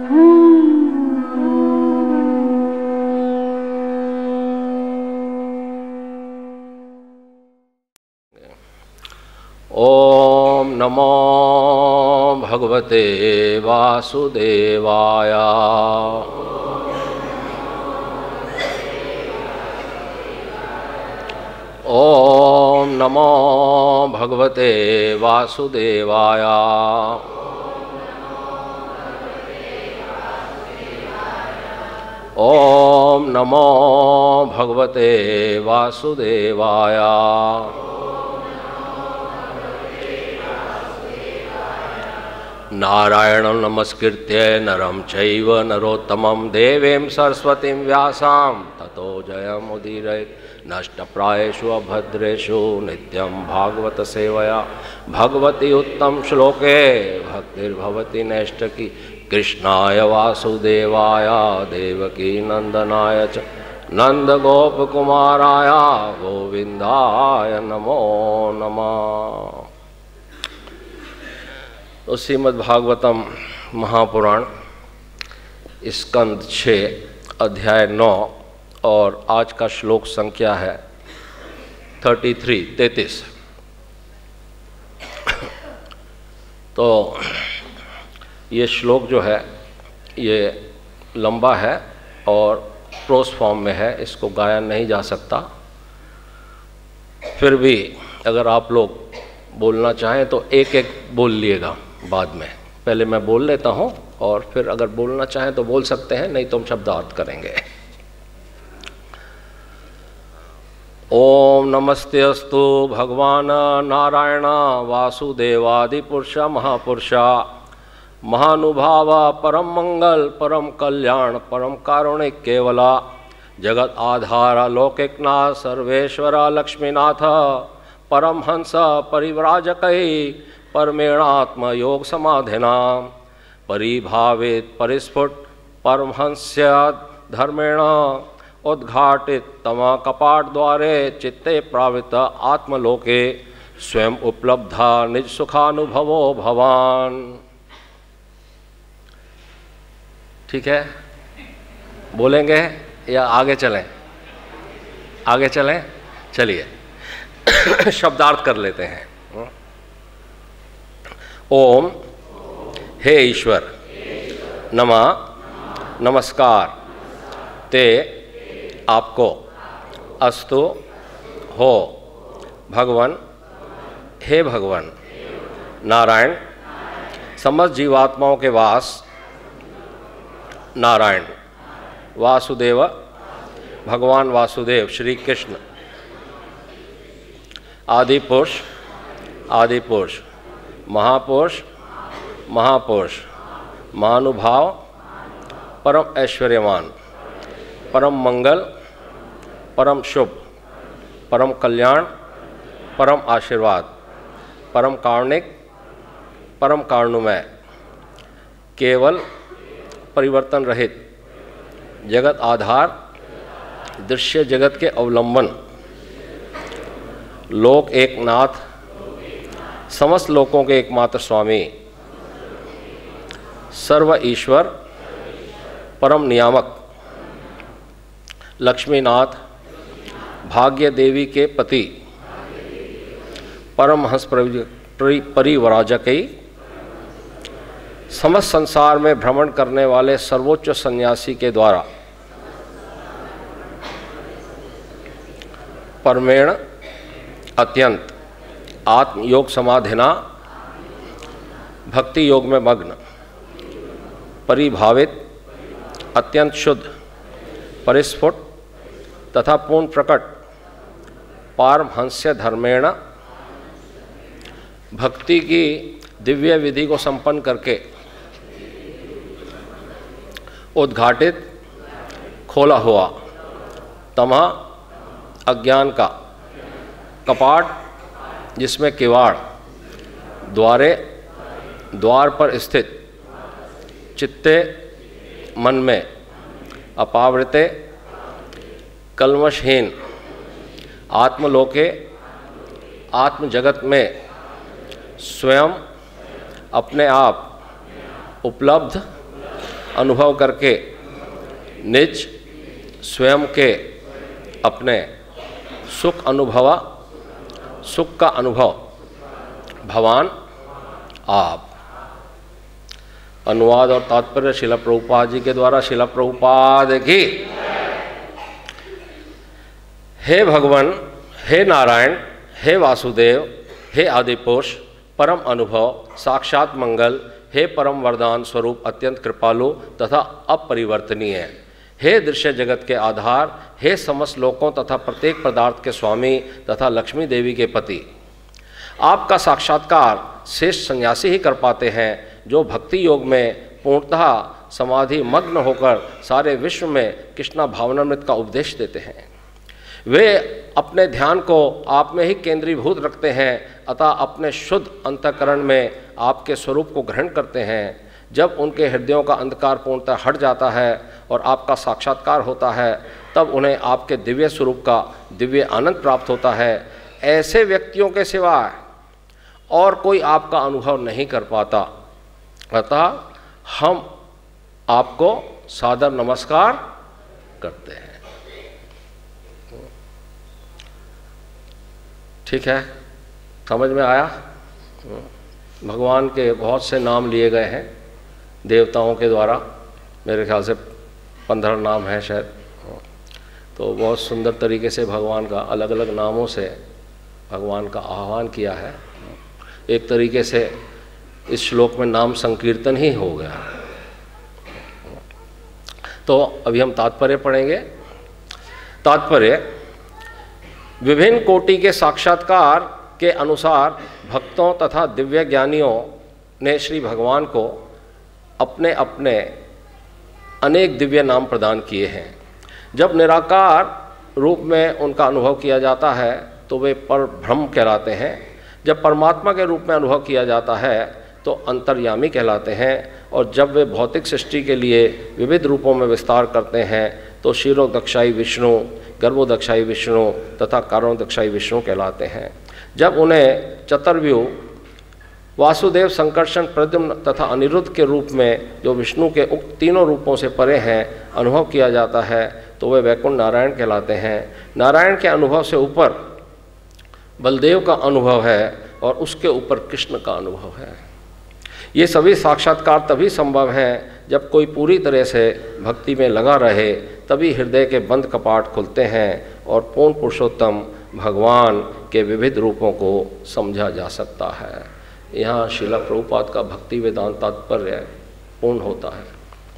ओम नमो भगवते वासुदेवाय। ओम नमो भगवते वासुदेवाय। ओम नमो भगवते वासुदेवाय। नारायणं नमस्कृत्य नरं चैव नरोत्तमं देवीं सरस्वतीं व्यासां ततो जयमुदीरयेत्। नष्टप्रायेषु अभद्रेषु नित्यं भागवत सेवया भगवती उत्तम श्लोके भक्तिर्भवति नैष्ठकी। कृष्णाय वासुदेवाय देवकी नंदनाय च नंदगोपकुमाराय गोविंदाय नमो नमः। तो श्रीमद्भागवतम महापुराण स्कंद 6 अध्याय 9 और आज का श्लोक संख्या है 33। तो ये श्लोक जो है ये लंबा है और प्रोस फॉर्म में है, इसको गाया नहीं जा सकता। फिर भी अगर आप लोग बोलना चाहें तो एक एक बोल लिएगा बाद में। पहले मैं बोल लेता हूँ और फिर अगर बोलना चाहें तो बोल सकते हैं, नहीं तो हम शब्दार्थ करेंगे। ओम नमस्ते अस्तु भगवान नारायण वासुदेवादिपुरुष महापुरुष महानुभाव परम मंगल परम कल्याण परम कारुणिक केवला जगत आधार लौकिकनाथ सर्वेश्वर लक्ष्मीनाथ परमहंस परिव्राजकै परमेणात्म योग समाधिना परिभावित परिस्फुट परमहंस्य धर्मेण उद्घाटित तम कपाट द्वारे चित्ते प्रावृत आत्मलोके स्वयं उपलब्धा निज सुखानुभवो भवान। ठीक है, बोलेंगे या आगे चलें? आगे चलें, चलिए शब्दार्थ कर लेते हैं। ओम हे ईश्वर नमः नमस्कार ते आपको अस्तु हो भगवान हे भगवान नारायण समस्त जीवात्माओं के वास नारायण वासुदेव भगवान वासुदेव श्री कृष्ण आदि पुरुष महापुरुष महापुरुष महानुभाव परम ऐश्वर्यवान परम मंगल परम शुभ परम कल्याण परम आशीर्वाद परम कारुणिक परम कारुण्यमय केवल परिवर्तन रहित जगत आधार दृश्य जगत के अवलंबन लोक एक नाथ समस्त लोकों के एकमात्र स्वामी सर्व ईश्वर परम नियामक लक्ष्मीनाथ भाग्य देवी के पति परमहंस परिव्राजकै समस्त संसार में भ्रमण करने वाले सर्वोच्च सन्यासी के द्वारा परमेण अत्यंत आत्म योग समाधिना भक्ति योग में मग्न परिभावित अत्यंत शुद्ध परिस्फुट तथा पूर्ण प्रकट पारमहंस्य धर्मेण भक्ति की दिव्य विधि को संपन्न करके उद्घाटित खोला हुआ तमः अज्ञान का कपाट जिसमें किवाड़ द्वार पर स्थित चित्ते मन में अपावृते कल्मषहीन आत्मलोके आत्म जगत में स्वयं अपने आप उपलब्ध अनुभव करके निज स्वयं के अपने सुख का अनुभव भवान आप। अनुवाद और तात्पर्य शिला प्रभुपाद जी के द्वारा। शिला प्रभुपाद की। हे भगवान, हे नारायण, हे वासुदेव, हे आदिपुरुष, परम अनुभव, साक्षात मंगल, हे परम वरदान स्वरूप, अत्यंत कृपालु तथा अपरिवर्तनीय, हे दृश्य जगत के आधार, हे समस्त लोकों तथा प्रत्येक पदार्थ के स्वामी तथा लक्ष्मी देवी के पति, आपका साक्षात्कार श्रेष्ठ सन्यासी ही कर पाते हैं, जो भक्ति योग में पूर्णतः समाधि मग्न होकर सारे विश्व में कृष्णा भावनामृत का उपदेश देते हैं। वे अपने ध्यान को आप में ही केंद्रीभूत रखते हैं, अतः अपने शुद्ध अंतःकरण में आपके स्वरूप को ग्रहण करते हैं। जब उनके हृदयों का अंधकार पूर्णतः हट जाता है और आपका साक्षात्कार होता है, तब उन्हें आपके दिव्य स्वरूप का दिव्य आनंद प्राप्त होता है। ऐसे व्यक्तियों के सिवाय और कोई आपका अनुभव नहीं कर पाता। अतः हम आपको सादर नमस्कार करते हैं। ठीक है, समझ में आया? भगवान के बहुत से नाम लिए गए हैं देवताओं के द्वारा, मेरे ख्याल से 15 नाम हैं शायद। तो बहुत सुंदर तरीके से भगवान का अलग अलग नामों से भगवान का आह्वान किया है। एक तरीके से इस श्लोक में नाम संकीर्तन ही हो गया। तो अभी हम तात्पर्य पढ़ेंगे। तात्पर्य: विभिन्न कोटि के साक्षात्कार के अनुसार भक्तों तथा दिव्य ज्ञानियों ने श्री भगवान को अपने अपने अनेक दिव्य नाम प्रदान किए हैं। जब निराकार रूप में उनका अनुभव किया जाता है तो वे परब्रह्म कहलाते हैं। जब परमात्मा के रूप में अनुभव किया जाता है तो अंतर्यामी कहलाते हैं। और जब वे भौतिक सृष्टि के लिए विविध रूपों में विस्तार करते हैं तो क्षीरोदक्षाई विष्णु, गर्भोदक्षाई विष्णु तथा कारणोदक्षाई विष्णु कहलाते हैं। जब उन्हें चतुर्व्यूह वासुदेव, संकर्षण, प्रद्युम्न तथा अनिरुद्ध के रूप में, जो विष्णु के उक्त तीनों रूपों से परे हैं, अनुभव किया जाता है तो वे वैकुंठ नारायण कहलाते हैं। नारायण के अनुभव से ऊपर बलदेव का अनुभव है और उसके ऊपर कृष्ण का अनुभव है। ये सभी साक्षात्कार तभी संभव हैं जब कोई पूरी तरह से भक्ति में लगा रहे, तभी हृदय के बंद कपाट खुलते हैं और पूर्ण पुरुषोत्तम भगवान के विविध रूपों को समझा जा सकता है। यहाँ श्रील प्रभुपाद का भक्ति वेदांत तात्पर्य पूर्ण होता है।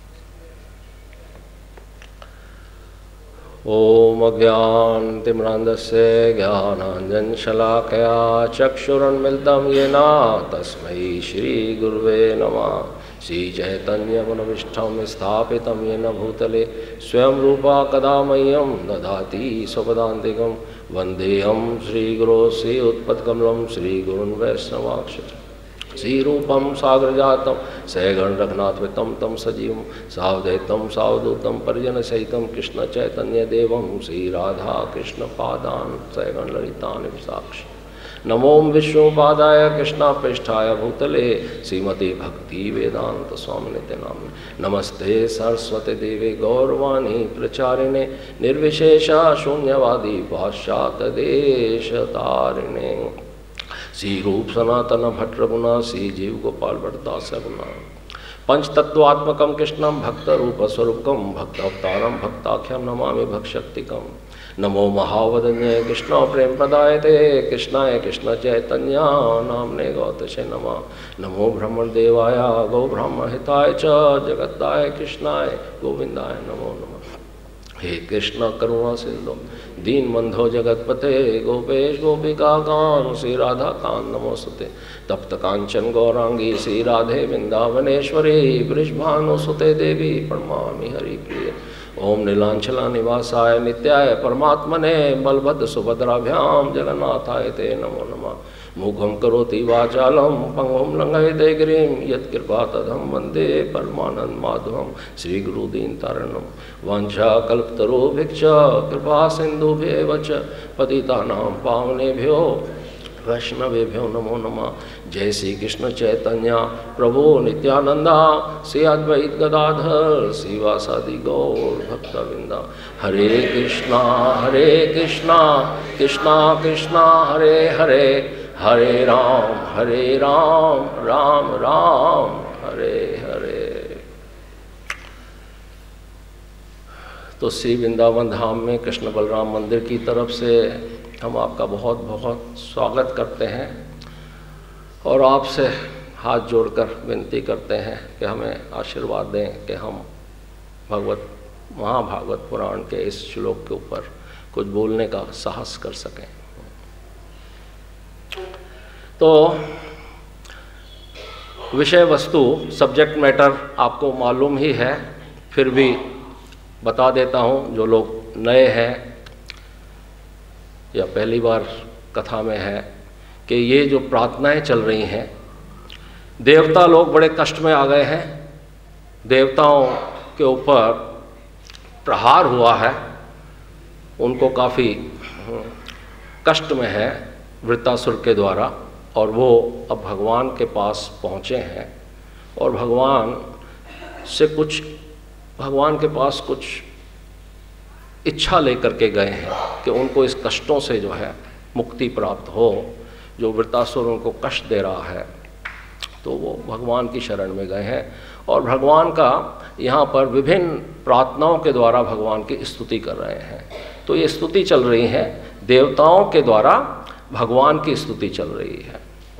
ओम अज्ञानतिमिरान्धस्य ज्ञानाञ्जनशलाकया चक्षुरुन्मिलितं येन तस्मै श्रीगुरुवे नमः। श्रीचैतन्यमनोभीष्टं स्थापितं येन भूतले स्वयं रूपा कदा मह्यं ददाति स्वपदान्तिकं। वन्देऽहं श्रीगुरो श्रीयुत्पत्कमलं श्रीगुरुन् वैष्णवांश्च। श्रीरूपं सागरजातं सहगण रघुनाथवितं तं सजीवं सावधैतं सावधूतं परिजनसहितं कृष्णचैतन्यदेवं श्रीराधा कृष्णपादान् सहगण ललितान् विशाक्ष। नमो विष्णुपादाय कृष्णापृष्ठाय भूतले श्रीमती भक्ति वेदांत स्वामिनिते नाम। नमस्ते सरस्वती देवी गौरवाणी प्रचारिणे निर्विशेषा शून्यवादी पाश्चात्य देश तारिणे। श्री रूप सनातन भट्ट रघुना श्री जीव गोपाल भट्टदास रघुना। पंचतत्वात्मकं कृष्णं भक्त रूप स्वरूपकं भक्तावतारं भक्ताख्यं नमामि भक्तशक्तिकं। नमो महावदन्ये कृष्ण प्रेम प्रदायते कृष्णाय कृष्ण चैतन्य नामने गौतसे नमः। नमो ब्रह्मण देवाय गौ ब्रह्म हिताय च जगद्दाय कृष्णाय गोविंदाय नमो नमः। हे कृष्ण करुणा सिंधु दीन बंधो जगतपते गोपेश गोपिका कांत श्री राधा कांत नमोस्तुते। तप्त कांचन गौरांगी श्री राधे वृंदावनेश्वरी वृषभानुसुते देवी प्रणमामि हरिप्रिय। ओम नीलांचला निवासाय नित्याय परमात्मने बलभद्र सुभद्राभ्याम जगन्नाथाय ते नमो नमः। मुखं करोति वाचालं पंगुं लंघयते गिरिं यत्कृपा तदहं वन्दे परमानंद माधवं श्रीगुरुदीनतारिणं। वाञ्छाकल्पतरुभ्यश्च कृपा सिन्धुभ्येव च पतितानां पावनेभ्यो वैष्णवेभ्यो नमो नमः। जय श्री कृष्ण चैतन्य प्रभु नित्यानंदा, श्री अद्वैत गदाधर श्रीवासादि गौर भक्तवृंदा। हरे कृष्णा कृष्णा कृष्णा हरे हरे, हरे राम राम राम हरे हरे। तो श्री वृंदावन धाम में कृष्ण बलराम मंदिर की तरफ से हम आपका बहुत बहुत स्वागत करते हैं और आपसे हाथ जोड़कर विनती करते हैं कि हमें आशीर्वाद दें कि हम महाभागवत पुराण के इस श्लोक के ऊपर कुछ बोलने का साहस कर सकें। तो विषय वस्तु सब्जेक्ट मैटर आपको मालूम ही है, फिर भी बता देता हूँ जो लोग नए हैं या पहली बार कथा में है कि ये जो प्रार्थनाएं चल रही हैं, देवता लोग बड़े कष्ट में आ गए हैं। देवताओं के ऊपर प्रहार हुआ है, उनको काफ़ी कष्ट में है वृत्तासुर के द्वारा, और वो अब भगवान के पास पहुँचे हैं और भगवान के पास कुछ इच्छा लेकर के गए हैं कि उनको इस कष्टों से जो है मुक्ति प्राप्त हो। जो वृत्तासुर उनको कष्ट दे रहा है, तो वो भगवान की शरण में गए हैं और भगवान का यहाँ पर विभिन्न प्रार्थनाओं के द्वारा भगवान की स्तुति कर रहे हैं। तो ये स्तुति चल रही है, देवताओं के द्वारा भगवान की स्तुति चल रही है।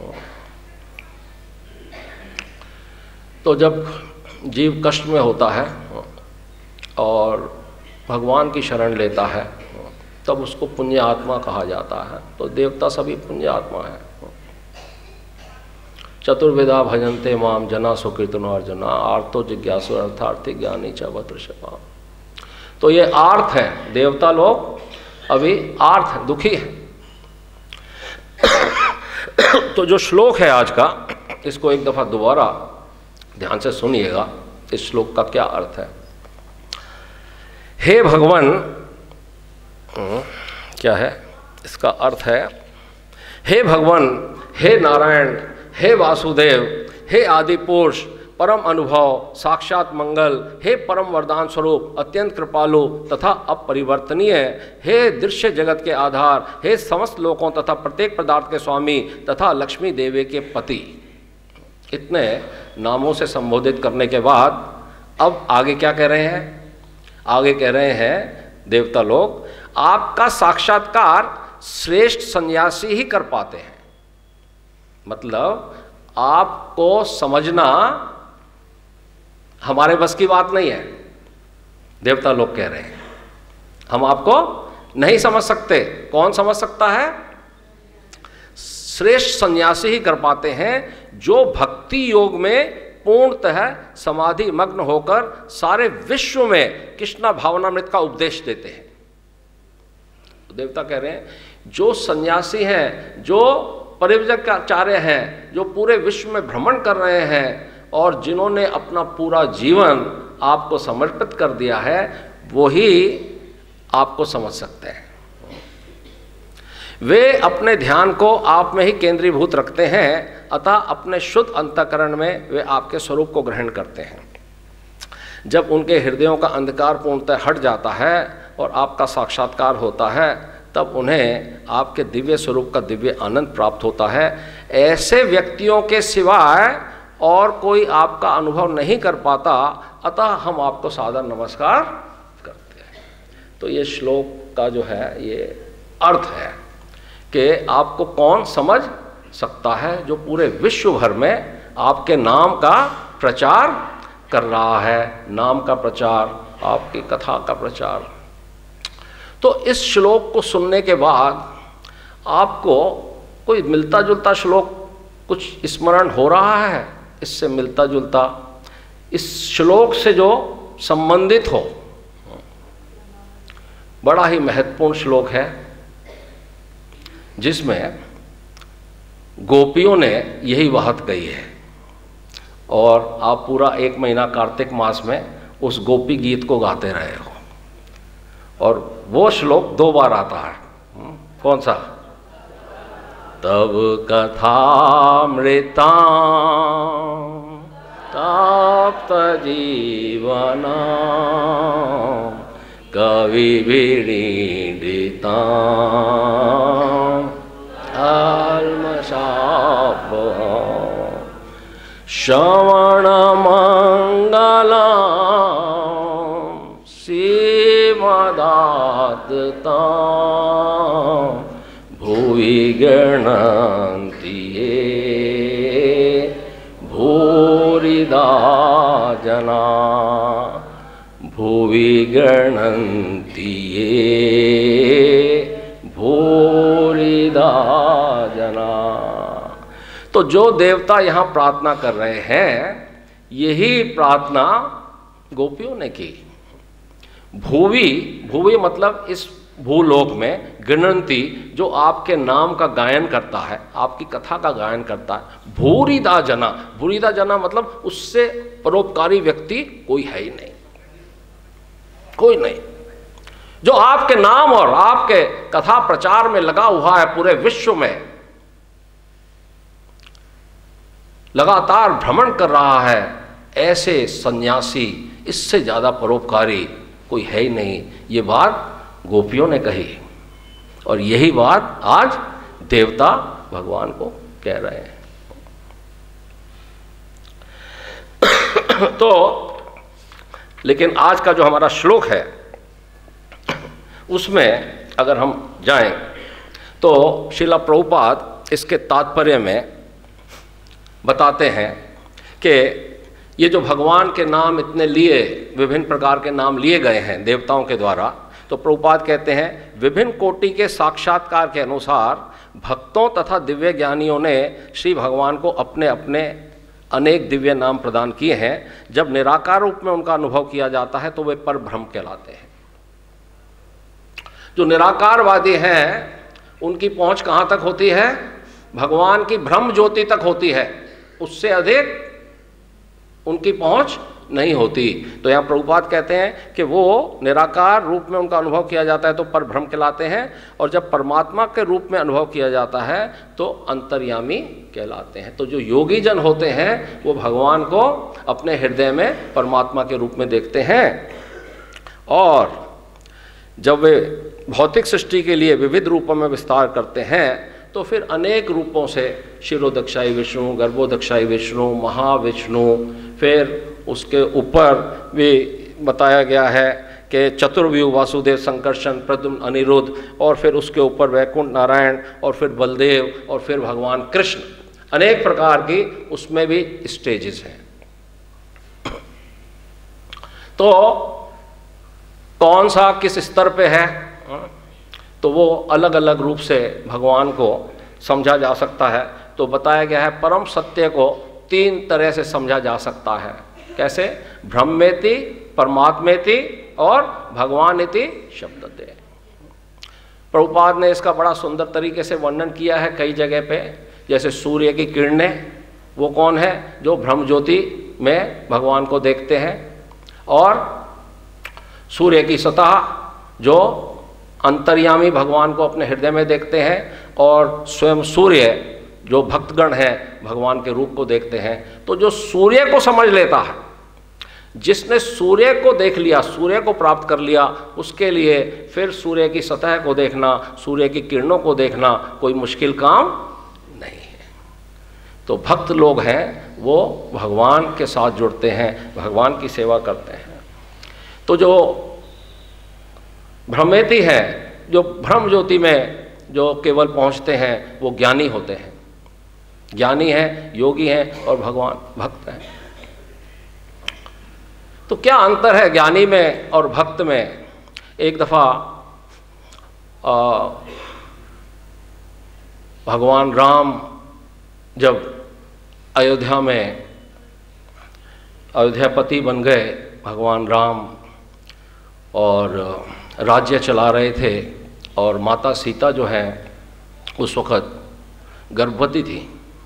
तो जब जीव कष्ट में होता है और भगवान की शरण लेता है, तब उसको पुण्य आत्मा कहा जाता है। तो देवता सभी पुण्य आत्मा है। चतुर्विधा भजन्ते माम जना सुकीर्तनो अर्जुना, आर्तो जिज्ञासु अर्थार्थी ज्ञानी च वृषभा। तो ये आर्थ है, देवता लोग अभी आर्थ दुखी है। तो जो श्लोक है आज का, इसको एक दफ़ा दोबारा ध्यान से सुनिएगा, इस श्लोक का क्या अर्थ है। हे भगवान, क्या है इसका अर्थ है, हे भगवान, हे नारायण, हे वासुदेव, हे आदि पुरुष, परम अनुभव, साक्षात मंगल, हे परम वरदान स्वरूप, अत्यंत कृपालु तथा अपरिवर्तनीय, हे दृश्य जगत के आधार, हे समस्त लोकों तथा प्रत्येक पदार्थ के स्वामी तथा लक्ष्मी देवी के पति। इतने नामों से संबोधित करने के बाद अब आगे क्या कह रहे हैं? आगे कह रहे हैं देवता लोग, आपका साक्षात्कार श्रेष्ठ सन्यासी ही कर पाते हैं। मतलब आपको समझना हमारे बस की बात नहीं है। देवता लोग कह रहे हैं हम आपको नहीं समझ सकते। कौन समझ सकता है? श्रेष्ठ सन्यासी ही कर पाते हैं, जो भक्ति योग में पूर्णतः समाधि मग्न होकर सारे विश्व में कृष्णा भावनामृत का उपदेश देते हैं। तो देवता कह रहे हैं जो सन्यासी हैं, जो परिव्रजकाचार्य हैं, जो पूरे विश्व में भ्रमण कर रहे हैं और जिन्होंने अपना पूरा जीवन आपको समर्पित कर दिया है, वही आपको समझ सकते हैं। वे अपने ध्यान को आप में ही केंद्रीभूत रखते हैं, अतः अपने शुद्ध अंतःकरण में वे आपके स्वरूप को ग्रहण करते हैं। जब उनके हृदयों का अंधकार पूर्णतः हट जाता है और आपका साक्षात्कार होता है, तब उन्हें आपके दिव्य स्वरूप का दिव्य आनंद प्राप्त होता है। ऐसे व्यक्तियों के सिवाय और कोई आपका अनुभव नहीं कर पाता, अतः हम आपको सादर नमस्कार करते हैं। तो ये श्लोक का जो है ये अर्थ है कि आपको कौन समझ सकता है, जो पूरे विश्व भर में आपके नाम का प्रचार कर रहा है, नाम का प्रचार, आपकी कथा का प्रचार। तो इस श्लोक को सुनने के बाद आपको कोई मिलता जुलता श्लोक कुछ स्मरण हो रहा है? इससे मिलता जुलता, इस श्लोक से जो संबंधित हो? बड़ा ही महत्वपूर्ण श्लोक है, जिसमें गोपियों ने यही बात कही है। और आप पूरा 1 महीना कार्तिक मास में उस गोपी गीत को गाते रहे हो। और वो श्लोक 2 बार आता है। कौन सा? तब कथामृता तप्त जीवना कवि विनीडिता आल्मशाप श्रवण मंगला श्रीमदादता भुवि गणन्ति ये भूरिदा जना भुवि गणन्ति ये भूरिदा जना। तो जो देवता यहाँ प्रार्थना कर रहे हैं, यही प्रार्थना गोपियों ने की। भुवि, भुवि मतलब इस भूलोक में, गणन्ति जो आपके नाम का गायन करता है, आपकी कथा का गायन करता है। भूरिदा जना, भूरिदा जना मतलब उससे परोपकारी व्यक्ति कोई है ही नहीं, कोई नहीं। जो आपके नाम और आपके कथा प्रचार में लगा हुआ है, पूरे विश्व में लगातार भ्रमण कर रहा है, ऐसे सन्यासी, इससे ज्यादा परोपकारी कोई है ही नहीं। ये बात गोपियों ने कही और यही बात आज देवता भगवान को कह रहे हैं। तो लेकिन आज का जो हमारा श्लोक है उसमें अगर हम जाएं तो श्रील प्रभुपाद इसके तात्पर्य में बताते हैं कि ये जो भगवान के नाम इतने लिए, विभिन्न प्रकार के नाम लिए गए हैं देवताओं के द्वारा, तो प्रभुपाद कहते हैं विभिन्न कोटि के साक्षात्कार के अनुसार भक्तों तथा दिव्य ज्ञानियों ने श्री भगवान को अपने अपने अनेक दिव्य नाम प्रदान किए हैं। जब निराकार रूप में उनका अनुभव किया जाता है तो वे पर ब्रह्म कहलाते हैं। जो निराकारवादी हैं उनकी पहुंच कहाँ तक होती है? भगवान की ब्रह्म ज्योति तक होती है, उससे अधिक उनकी पहुंच नहीं होती। तो यहाँ प्रभुपाद कहते हैं कि वो निराकार रूप में उनका अनुभव किया जाता है तो पर ब्रह्म कहलाते हैं, और जब परमात्मा के रूप में अनुभव किया जाता है तो अंतर्यामी कहलाते हैं। तो जो योगी जन होते हैं वो भगवान को अपने हृदय में परमात्मा के रूप में देखते हैं, और जब वे भौतिक सृष्टि के लिए विविध रूपों में विस्तार करते हैं तो फिर अनेक रूपों से शिरोदक्षाई विष्णु, गर्भोदक्षाई विष्णु, महाविष्णु, फिर उसके ऊपर भी बताया गया है कि चतुर्व्यूह वासुदेव, संकर्षण, प्रद्युम्न, अनिरुद्ध, और फिर उसके ऊपर वैकुंठ नारायण, और फिर बलदेव, और फिर भगवान कृष्ण। अनेक प्रकार की उसमें भी स्टेजेस हैं। तो कौन सा किस स्तर पे है, तो वो अलग अलग रूप से भगवान को समझा जा सकता है। तो बताया गया है परम सत्य को तीन तरह से समझा जा सकता है। कैसे? ब्रह्मेति, परमात्मेति और भगवानेति शब्दते। प्रभुपाद ने इसका बड़ा सुंदर तरीके से वर्णन किया है कई जगह पे। जैसे सूर्य की किरणें, वो कौन है? जो ब्रह्म ज्योति में भगवान को देखते हैं, और सूर्य की सतह जो अंतर्यामी भगवान को अपने हृदय में देखते हैं, और स्वयं सूर्य जो भक्तगण हैं भगवान के रूप को देखते हैं। तो जो सूर्य को समझ लेता है, जिसने सूर्य को देख लिया, सूर्य को प्राप्त कर लिया, उसके लिए फिर सूर्य की सतह को देखना, सूर्य की किरणों को देखना कोई मुश्किल काम नहीं है। तो भक्त लोग हैं वो भगवान के साथ जुड़ते हैं, भगवान की सेवा करते हैं। तो जो ब्रह्मेति है, जो ब्रह्म ज्योति में जो केवल पहुंचते हैं, वो ज्ञानी होते हैं। ज्ञानी हैं, योगी हैं, और भगवान भक्त हैं। तो क्या अंतर है ज्ञानी में और भक्त में? एक दफ़ा भगवान राम जब अयोध्या में अयोध्यापति बन गए, भगवान राम, और राज्य चला रहे थे, और माता सीता जो है उस वक़्त गर्भवती थी।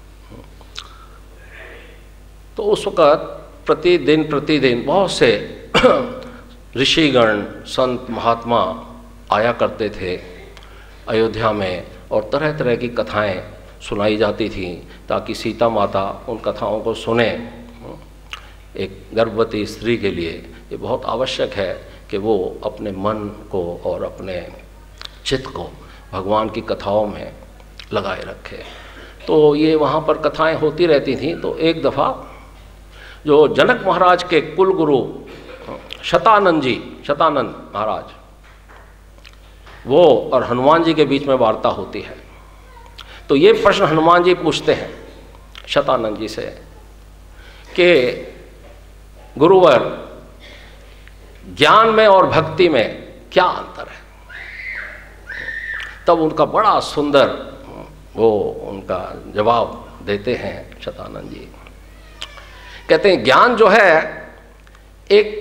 तो उस वक़्त प्रतिदिन बहुत से ऋषिगण, संत, महात्मा आया करते थे अयोध्या में, और तरह तरह की कथाएं सुनाई जाती थी ताकि सीता माता उन कथाओं को सुने। एक गर्भवती स्त्री के लिए ये बहुत आवश्यक है कि वो अपने मन को और अपने चित्त को भगवान की कथाओं में लगाए रखे। तो ये वहाँ पर कथाएं होती रहती थीं। तो एक दफ़ा जो जनक महाराज के कुल गुरु शतानंद महाराज, वो और हनुमान जी के बीच में वार्ता होती है। तो ये प्रश्न हनुमान जी पूछते हैं शतानंद जी से कि गुरुवर, ज्ञान में और भक्ति में क्या अंतर है? तब उनका बड़ा सुंदर वो उनका जवाब देते हैं शतानंद जी। कहते हैं ज्ञान जो है एक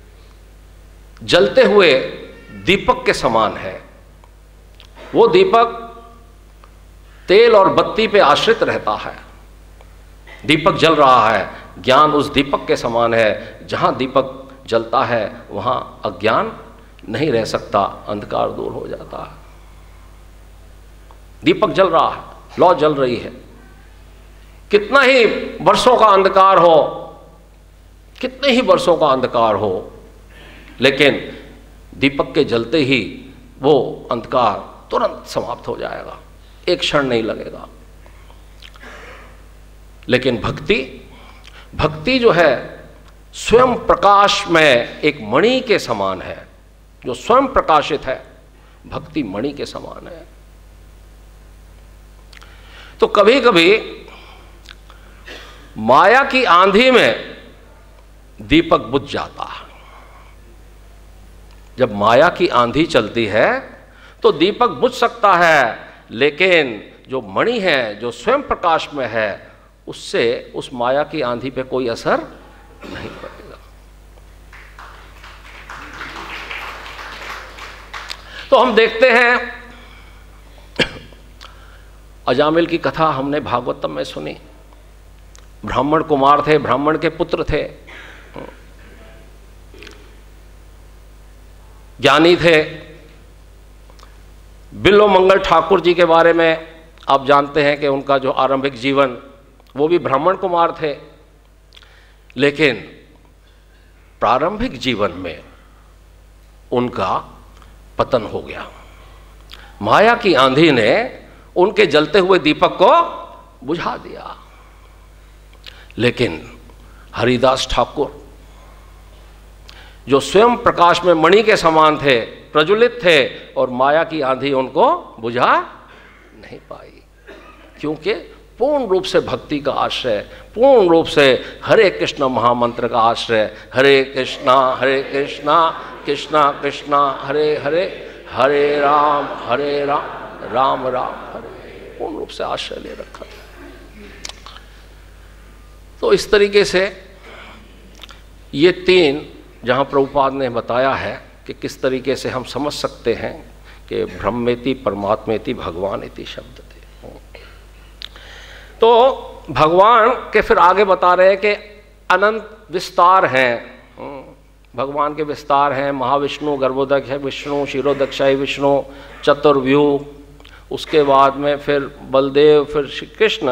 जलते हुए दीपक के समान है। वो दीपक तेल और बत्ती पे आश्रित रहता है। दीपक जल रहा है, ज्ञान उस दीपक के समान है। जहाँ दीपक जलता है वहाँ अज्ञान नहीं रह सकता, अंधकार दूर हो जाता है। दीपक जल रहा है, लौ जल रही है। कितना ही वर्षों का अंधकार हो, कितने ही वर्षों का अंधकार हो, लेकिन दीपक के जलते ही वो अंधकार तुरंत समाप्त हो जाएगा, एक क्षण नहीं लगेगा। लेकिन भक्ति जो है स्वयं प्रकाश में एक मणि के समान है। जो स्वयं प्रकाशित है, भक्ति मणि के समान है। तो कभी कभी माया की आंधी में दीपक बुझ जाता है। जब माया की आंधी चलती है तो दीपक बुझ सकता है, लेकिन जो मणि है, जो स्वयं प्रकाश में है, उससे उस माया की आंधी पे कोई असर नहीं पड़ेगा। तो हम देखते हैं, अजामिल की कथा हमने भागवतम में सुनी। ब्राह्मण कुमार थे, ब्राह्मण के पुत्र थे, ज्ञानी थे। बिल्लो मंगल ठाकुर जी के बारे में आप जानते हैं कि उनका जो आरंभिक जीवन, वो भी ब्राह्मण कुमार थे, लेकिन प्रारंभिक जीवन में उनका पतन हो गया। माया की आंधी ने उनके जलते हुए दीपक को बुझा दिया। लेकिन हरिदास ठाकुर, जो स्वयं प्रकाश में मणि के समान थे, प्रज्वलित थे, और माया की आंधी उनको बुझा नहीं पाई, क्योंकि पूर्ण रूप से भक्ति का आश्रय, पूर्ण रूप से हरे कृष्ण महामंत्र का आश्रय, हरे कृष्णा कृष्णा कृष्णा हरे हरे, हरे राम राम राम हरे, पूर्ण रूप से आश्रय ले रखा था। तो इस तरीके से ये तीन जहाँ प्रभुपाद ने बताया है कि किस तरीके से हम समझ सकते हैं कि ब्रह्मेति परमात्मेति भगवान इति शब्द थे। तो भगवान के फिर आगे बता रहे हैं कि अनंत विस्तार हैं, भगवान के विस्तार हैं। महाविष्णु, गर्भोदक्ष है विष्णु, क्षीरोदक्षाई विष्णु, चतुर्व्यूह, उसके बाद में फिर बलदेव, फिर श्री कृष्ण।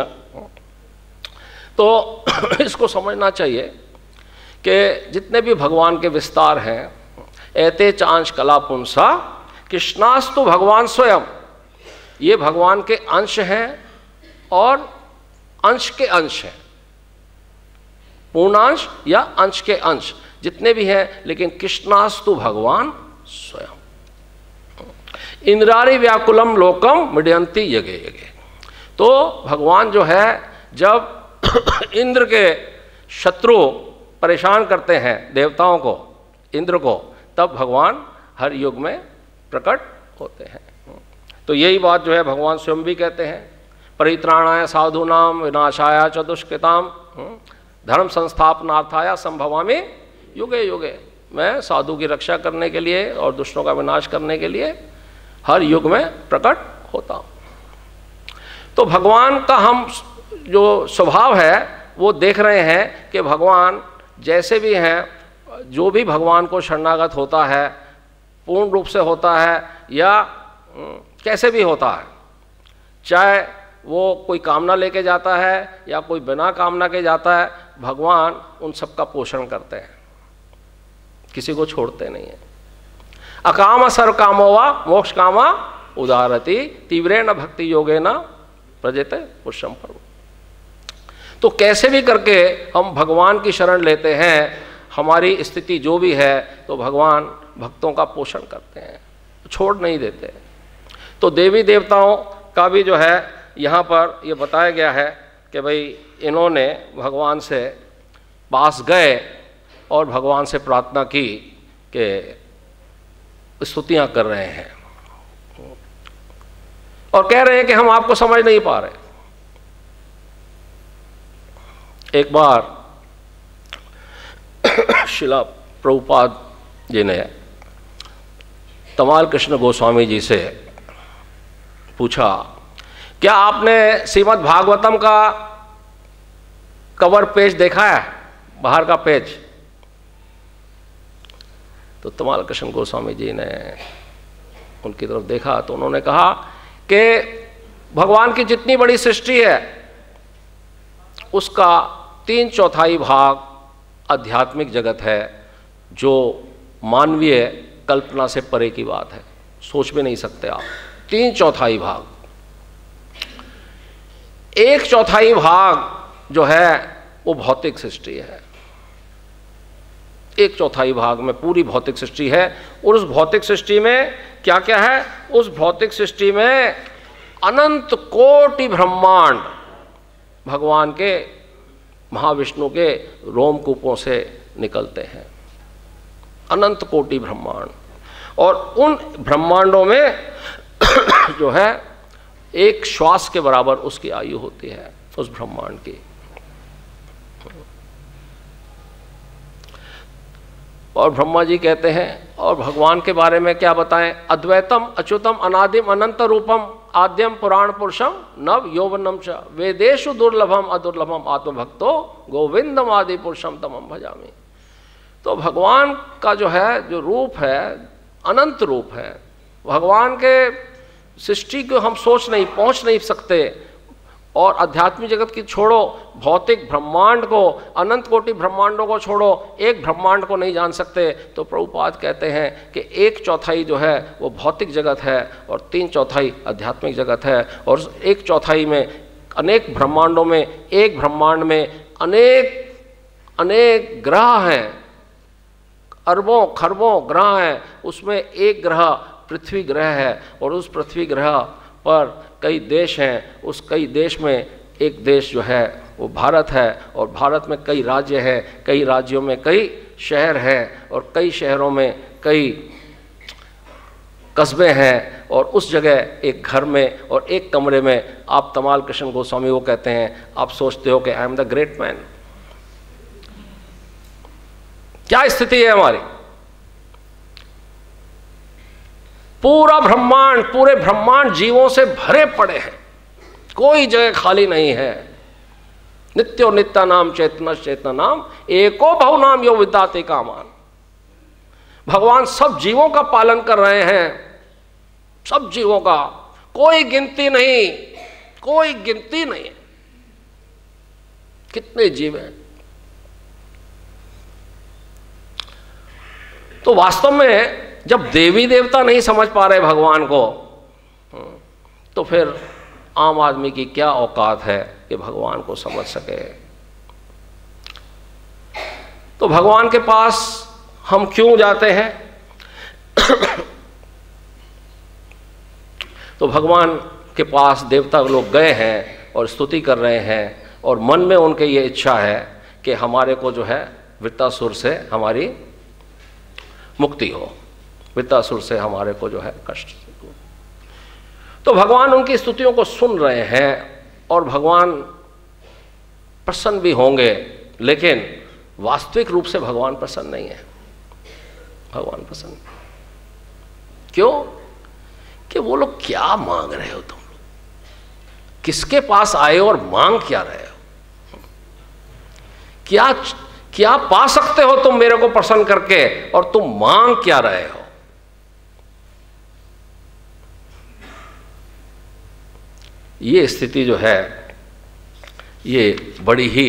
तो इसको समझना चाहिए कि जितने भी भगवान के विस्तार हैं, एते चांश कला पुंसा कृष्णास्तु भगवान स्वयं, ये भगवान के अंश हैं और अंश के अंश हैं, पूर्णांश या अंश के अंश जितने भी हैं, लेकिन कृष्णास्तु भगवान स्वयं। इंद्रारी व्याकुलम लोकम मिडयंती यगे यगे। तो भगवान जो है, जब इंद्र के शत्रु परेशान करते हैं देवताओं को, इंद्र को, तब भगवान हर युग में प्रकट होते हैं। तो यही बात जो है भगवान स्वयं भी कहते हैं, परित्राणाय साधूनाम विनाशाय च दुष्कृताम धर्म संस्थापनार्थाय संभवामि युगे युगे। मैं साधु की रक्षा करने के लिए और दुष्टों का विनाश करने के लिए हर युग में प्रकट होता हूँ। तो भगवान का हम जो स्वभाव है वो देख रहे हैं कि भगवान जैसे भी हैं, जो भी भगवान को शरणागत होता है, पूर्ण रूप से होता है या कैसे भी होता है, चाहे वो कोई कामना लेके जाता है या कोई बिना कामना के जाता है, भगवान उन सब का पोषण करते हैं, किसी को छोड़ते नहीं है। अकाम सर्व कामो वा मोक्ष कामा उदारति तीव्रेण भक्ति योगेन प्रजते पुरुषम परम। तो कैसे भी करके हम भगवान की शरण लेते हैं, हमारी स्थिति जो भी है, तो भगवान भक्तों का पोषण करते हैं, छोड़ नहीं देते। तो देवी देवताओं का भी जो है यहाँ पर ये बताया गया है कि भाई इन्होंने भगवान से पास गए और भगवान से प्रार्थना की कि स्तुतियाँ कर रहे हैं और कह रहे हैं कि हम आपको समझ नहीं पा रहे। एक बार शिला प्रभुपाद जी ने तमाल कृष्ण गोस्वामी जी से पूछा, क्या आपने श्रीमद् भागवतम का कवर पेज देखा है, बाहर का पेज? तो तमाल कृष्ण गोस्वामी जी ने उनकी तरफ देखा तो उन्होंने कहा कि भगवान की जितनी बड़ी सृष्टि है उसका 3/4 भाग आध्यात्मिक जगत है, जो मानवीय कल्पना से परे की बात है, सोच भी नहीं सकते आप। 3/4 भाग, 1/4 भाग जो है वो भौतिक सृष्टि है। 1/4 भाग में पूरी भौतिक सृष्टि है। और उस भौतिक सृष्टि में क्या क्या है? उस भौतिक सृष्टि में अनंत कोटि ब्रह्मांड भगवान के, महाविष्णु के रोमकूपों से निकलते हैं, अनंत कोटि ब्रह्मांड। और उन ब्रह्मांडों में जो है एक श्वास के बराबर उसकी आयु होती है उस ब्रह्मांड की। और ब्रह्मा जी कहते हैं, और भगवान के बारे में क्या बताएं? अद्वैतम अच्युतम अनादिम अनंत रूपम आद्यम पुराण पुरुषम नव यौवनम च वेदेषु दुर्लभम अदुर्लभम आत्मभक्तो गोविंदम आदि पुरुषम तमम भजामि। तो भगवान का जो है, जो रूप है, अनंत रूप है। भगवान के सृष्टि को हम सोच नहीं, पहुंच नहीं सकते। और आध्यात्मिक जगत की छोड़ो, भौतिक ब्रह्मांड को, अनंत कोटि ब्रह्मांडों को छोड़ो, एक ब्रह्मांड को नहीं जान सकते। तो प्रभुपाद कहते हैं कि 1/4 जो है वो भौतिक जगत है और 3/4 आध्यात्मिक जगत है। और 1/4 में अनेक ब्रह्मांडों में, एक ब्रह्मांड में अनेक ग्रह हैं, अरबों खरबों ग्रह हैं। उसमें एक ग्रह पृथ्वी ग्रह है और उस पृथ्वी ग्रह पर कई देश हैं। उस कई देश में एक देश जो है वो भारत है, और भारत में कई राज्य हैं, कई राज्यों में कई शहर हैं, और कई शहरों में कई कस्बे हैं। और उस जगह एक घर में और एक कमरे में आप तमाल कृष्ण गोस्वामी को कहते हैं, आप सोचते हो कि I am the great man. क्या स्थिति है हमारी? पूरा ब्रह्मांड, पूरे ब्रह्मांड जीवों से भरे पड़े हैं, कोई जगह खाली नहीं है। नित्यो नित्या नाम चेतना चेतना नाम एको बहु नाम यो विद्याते कामान। भगवान सब जीवों का पालन कर रहे हैं, सब जीवों का, कोई गिनती नहीं, कोई गिनती नहीं। कितने जीव हैं? तो वास्तव में जब देवी देवता नहीं समझ पा रहे भगवान को, तो फिर आम आदमी की क्या औकात है कि भगवान को समझ सके। तो भगवान के पास हम क्यों जाते हैं? तो भगवान के पास देवता लोग गए हैं और स्तुति कर रहे हैं, और मन में उनके ये इच्छा है कि हमारे को जो है वृत्तासुर से हमारी मुक्ति हो, वृत्तासुर से हमारे को जो है कष्ट। तो भगवान उनकी स्तुतियों को सुन रहे हैं और भगवान प्रसन्न भी होंगे, लेकिन वास्तविक रूप से भगवान प्रसन्न नहीं है। भगवान प्रसन्न क्यों? कि वो लोग क्या मांग रहे हो, तुम लोग किसके पास आए हो और मांग क्या रहे हो? क्या पा सकते हो तुम मेरे को प्रसन्न करके, और तुम मांग क्या रहे हो? ये स्थिति जो है ये बड़ी ही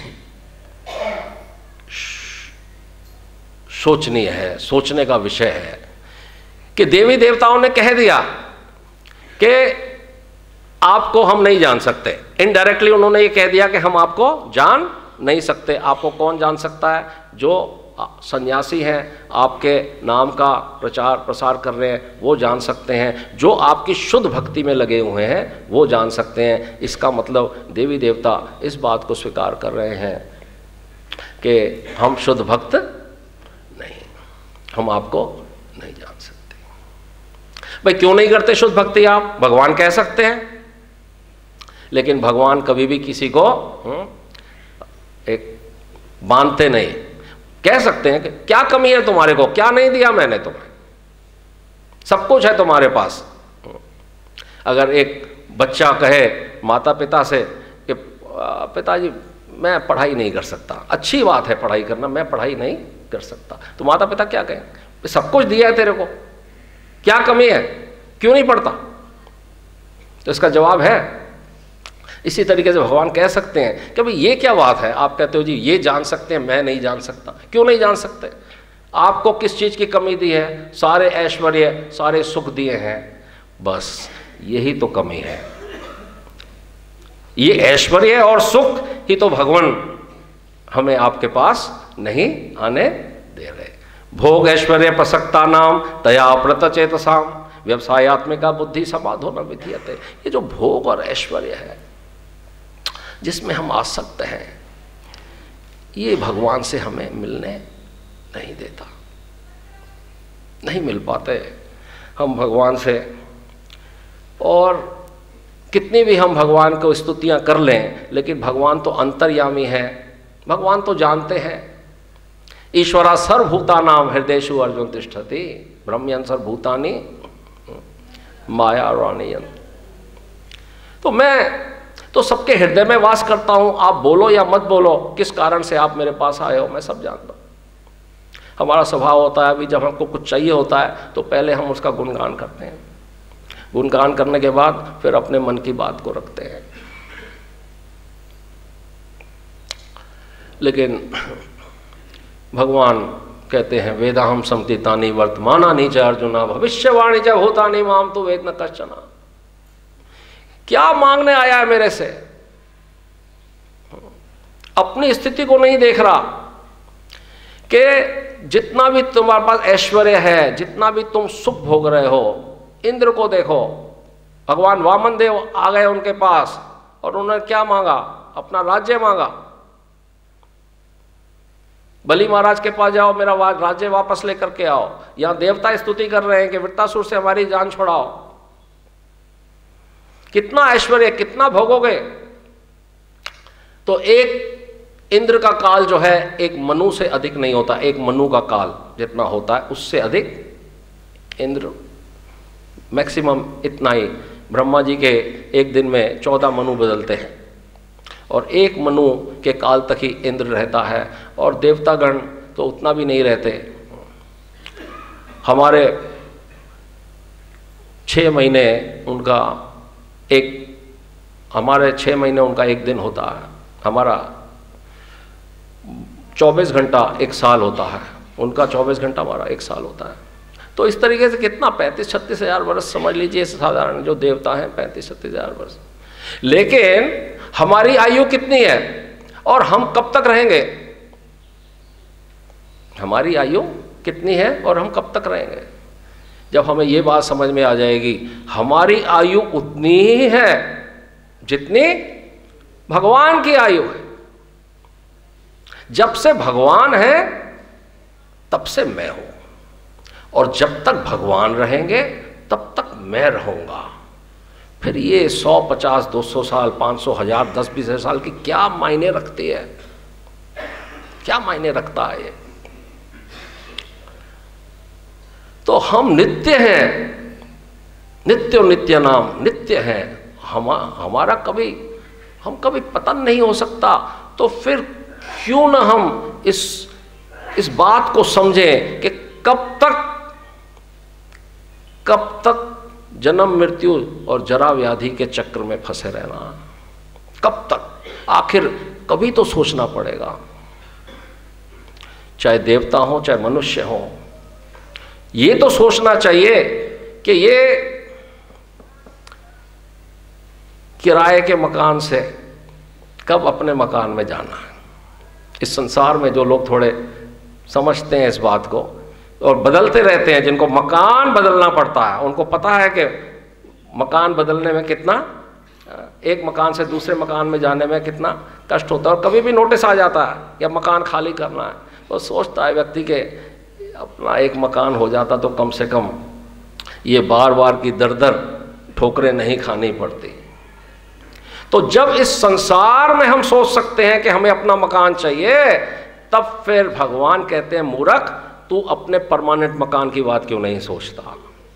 सोचनीय है, सोचने का विषय है कि देवी देवताओं ने कह दिया कि आपको हम नहीं जान सकते। इनडायरेक्टली उन्होंने ये कह दिया कि हम आपको जान नहीं सकते। आपको कौन जान सकता है? जो सन्यासी हैं, आपके नाम का प्रचार प्रसार कर रहे हैं, वो जान सकते हैं। जो आपकी शुद्ध भक्ति में लगे हुए हैं वो जान सकते हैं। इसका मतलब देवी देवता इस बात को स्वीकार कर रहे हैं कि हम शुद्ध भक्त नहीं, हम आपको नहीं जान सकते। भाई क्यों नहीं करते शुद्ध भक्ति? आप भगवान कह सकते हैं, लेकिन भगवान कभी भी किसी को एक बांधते नहीं। कह सकते हैं कि क्या कमी है तुम्हारे को, क्या नहीं दिया मैंने तुम्हें, सब कुछ है तुम्हारे पास। अगर एक बच्चा कहे माता पिता से कि पिताजी मैं पढ़ाई नहीं कर सकता, अच्छी बात है पढ़ाई करना, मैं पढ़ाई नहीं कर सकता, तो माता पिता क्या कहें? सब कुछ दिया है तेरे को, क्या कमी है, क्यों नहीं पढ़ता? तो इसका जवाब है, इसी तरीके से भगवान कह सकते हैं कि भाई ये क्या बात है, आप कहते हो जी ये जान सकते हैं, मैं नहीं जान सकता। क्यों नहीं जान सकते? आपको किस चीज़ की कमी दी है? सारे ऐश्वर्य, सारे सुख दिए हैं, बस यही तो कमी है। ये ऐश्वर्य और सुख ही तो भगवान हमें आपके पास नहीं आने दे रहे। भोग ऐश्वर्य प्रसक्ता नाम तया प्रतचेतसाम व्यवसायत्मिका बुद्धि समाधो न विधीयते। ये जो भोग और ऐश्वर्य है जिसमें हम आसक्त हैं, ये भगवान से हमें मिलने नहीं देता, नहीं मिल पाते हम भगवान से। और कितनी भी हम भगवान को स्तुतियां कर लें, लेकिन भगवान तो अंतर्यामी है, भगवान तो जानते हैं। ईश्वरा सर्वभूतानां हृदयेषु अर्जुन तिष्ठति ब्रह्मयन् सर्वभूतानि माया राणीयन्। तो मैं तो सबके हृदय में वास करता हूं। आप बोलो या मत बोलो, किस कारण से आप मेरे पास आए हो, मैं सब जानता हूं। हमारा स्वभाव होता है, अभी जब हमको कुछ चाहिए होता है तो पहले हम उसका गुणगान करते हैं, गुणगान करने के बाद फिर अपने मन की बात को रखते हैं। लेकिन भगवान कहते हैं वेदाहम समतीतानि वर्तमानानि च अर्जुना भविष्यवाणी च भूतानि माम तो वेद न कश्चन। क्या मांगने आया है मेरे से? अपनी स्थिति को नहीं देख रहा कि जितना भी तुम्हारे पास ऐश्वर्य है, जितना भी तुम सुख भोग रहे हो, इंद्र को देखो, भगवान वामन देव आ गए उनके पास और उन्होंने क्या मांगा? अपना राज्य मांगा। बलि महाराज के पास जाओ, मेरा राज्य वापस लेकर के आओ। यहां देवता स्तुति कर रहे हैं कि वृत्तासुर से हमारी जान छुड़ाओ। कितना ऐश्वर्य, कितना भोगोगे? तो एक इंद्र का काल जो है एक मनु से अधिक नहीं होता। एक मनु का काल जितना होता है उससे अधिक इंद्र, मैक्सिमम इतना ही। ब्रह्मा जी के एक दिन में 14 मनु बदलते हैं और एक मनु के काल तक ही इंद्र रहता है, और देवतागण तो उतना भी नहीं रहते। हमारे 6 महीने उनका हमारे 6 महीने उनका एक दिन होता है, हमारा 24 घंटा एक साल होता है, उनका 24 घंटा हमारा एक साल होता है। तो इस तरीके से कितना 35-36 हज़ार वर्ष समझ लीजिए, साधारण जो देवता हैं 35-36 हज़ार वर्ष। लेकिन हमारी आयु कितनी है और हम कब तक रहेंगे? हमारी आयु कितनी है और हम कब तक रहेंगे? जब हमें ये बात समझ में आ जाएगी, हमारी आयु उतनी ही है जितनी भगवान की आयु है। जब से भगवान है तब से मैं हूं, और जब तक भगवान रहेंगे तब तक मैं रहूंगा। फिर ये 100, 50, 200 साल, 500, 1000, 10, 20 साल की क्या मायने रखती है? क्या मायने रखता है ये? तो हम नित्य हैं, नित्य नित्य नाम नित्य हैं। हमारा हम कभी पतन नहीं हो सकता। तो फिर क्यों ना हम इस बात को समझें कि कब तक जन्म मृत्यु और जरा व्याधि के चक्र में फंसे रहना। कब तक? आखिर कभी तो सोचना पड़ेगा। चाहे देवता हो चाहे मनुष्य हो, ये तो सोचना चाहिए कि ये किराए के मकान से कब अपने मकान में जाना है। इस संसार में जो लोग थोड़े समझते हैं इस बात को और बदलते रहते हैं, जिनको मकान बदलना पड़ता है, उनको पता है कि मकान बदलने में कितना, एक मकान से दूसरे मकान में जाने में कितना कष्ट होता है। और कभी भी नोटिस आ जाता है या मकान खाली करना है, तो सोचता है व्यक्ति के अपना एक मकान हो जाता तो कम से कम ये बार बार की दर दर ठोकरें नहीं खानी पड़ती। तो जब इस संसार में हम सोच सकते हैं कि हमें अपना मकान चाहिए, तब फिर भगवान कहते हैं मूर्ख, तू अपने परमानेंट मकान की बात क्यों नहीं सोचता?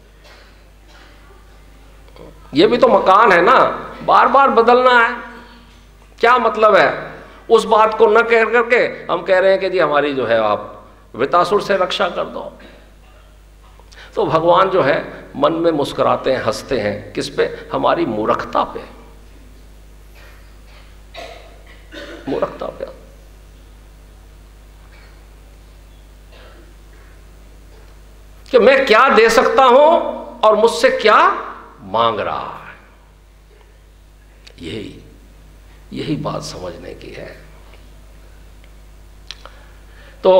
ये भी तो मकान है ना, बार बार बदलना है, क्या मतलब है? उस बात को न कह करके हम कह रहे हैं कि जी हमारी जो है आप वृतासुर से रक्षा कर दो। तो भगवान जो है मन में मुस्कुराते हैं, हंसते हैं, किस पे? हमारी मूर्खता पे, मूर्खता पे। कि मैं क्या दे सकता हूं और मुझसे क्या मांग रहा है। यही बात समझने की है। तो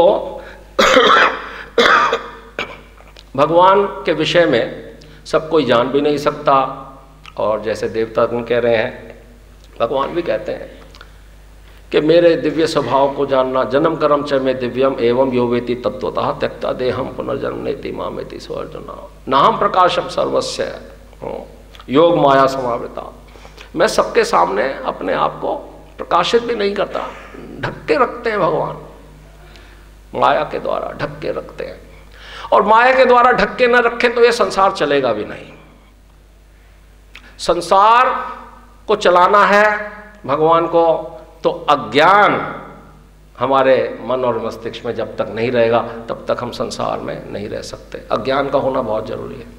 भगवान के विषय में सब कोई जान भी नहीं सकता, और जैसे देवता गुण कह रहे हैं, भगवान भी कहते हैं कि मेरे दिव्य स्वभाव को जानना, जन्म कर्म च में दिव्यम एवं यो वेति तत्वतः त्यक्ता देहम पुनर्जन्म नेति मामेति सो अर्जुन नाहम प्रकाशम सर्वस्य योग माया समावृता। मैं सबके सामने अपने आप को प्रकाशित भी नहीं करता, ढक के रखते हैं भगवान, माया के द्वारा ढक के रखते हैं। और माया के द्वारा ढक के न रखें तो ये संसार चलेगा भी नहीं। संसार को चलाना है भगवान को, तो अज्ञान हमारे मन और मस्तिष्क में जब तक नहीं रहेगा तब तक हम संसार में नहीं रह सकते। अज्ञान का होना बहुत जरूरी है।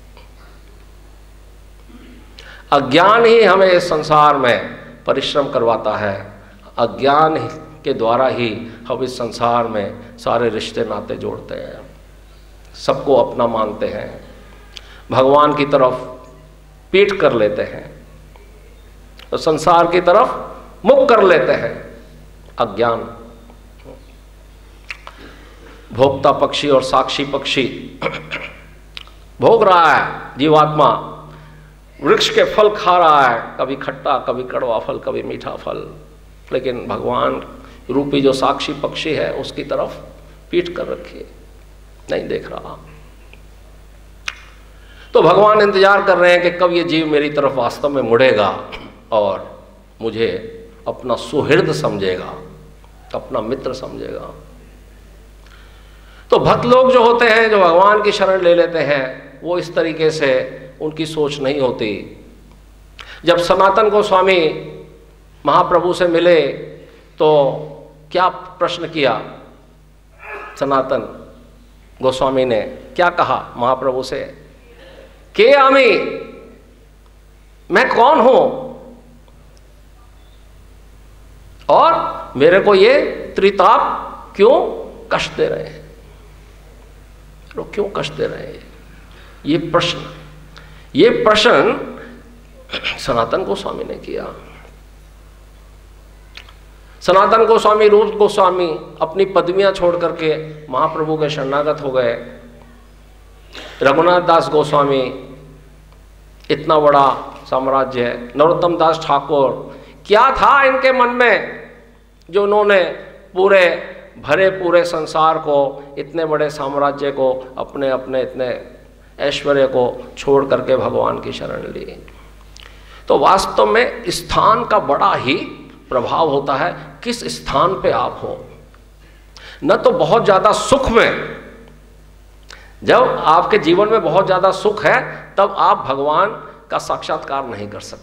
अज्ञान ही हमें इस संसार में परिश्रम करवाता है। अज्ञान के द्वारा ही हम इस संसार में सारे रिश्ते नाते जोड़ते हैं, सबको अपना मानते हैं, भगवान की तरफ पीठ कर लेते हैं, तो संसार की तरफ मुख कर लेते हैं। अज्ञान, भोक्ता पक्षी और साक्षी पक्षी भोग रहा है, जीवात्मा वृक्ष के फल खा रहा है, कभी खट्टा कभी कड़वा फल कभी मीठा फल, लेकिन भगवान रूपी जो साक्षी पक्षी है उसकी तरफ पीठ कर रखी है, नहीं देख रहा। तो भगवान इंतजार कर रहे हैं कि कब ये जीव मेरी तरफ वास्तव में मुड़ेगा और मुझे अपना सुहृद समझेगा, अपना मित्र समझेगा। तो भक्त लोग जो होते हैं, जो भगवान की शरण ले लेते हैं, वो इस तरीके से उनकी सोच नहीं होती। जब सनातन गोस्वामी महाप्रभु से मिले तो क्या प्रश्न किया? सनातन गोस्वामी ने क्या कहा महाप्रभु से? के आमी, मैं कौन हूं और मेरे को ये त्रिताप क्यों कष्ट दे रहे हैं, लोग क्यों कष्ट दे रहे हैं? ये प्रश्न सनातन गोस्वामी ने किया। सनातन गोस्वामी, रूप गोस्वामी अपनी पदवियां छोड़ करके महाप्रभु के शरणागत हो गए। रघुनाथ दास गोस्वामी, इतना बड़ा साम्राज्य है। नरोत्तम दास ठाकुर, क्या था इनके मन में जो उन्होंने पूरे भरे पूरे संसार को, इतने बड़े साम्राज्य को, अपने अपने इतने ऐश्वर्य को छोड़ करके भगवान की शरण ली? तो वास्तव में स्थान का बड़ा ही प्रभाव होता है, किस स्थान पे आप हो। न तो बहुत ज़्यादा सुख में, जब आपके जीवन में बहुत ज़्यादा सुख है तब आप भगवान का साक्षात्कार नहीं कर सकते।